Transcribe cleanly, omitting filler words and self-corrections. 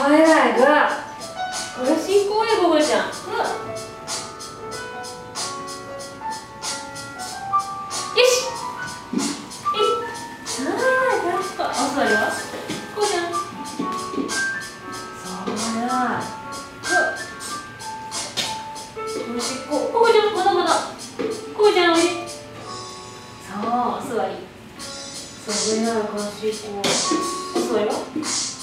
偉いグー。これ進行や、ゴゴちゃん。グー。よし。はい、確か。あ、そうや。こうちゃん。そうや。グー。これ進行。ここちゃん、まだまだ。ここちゃん、おいで。そう、座り。そう、上ならこの進行。そうよ。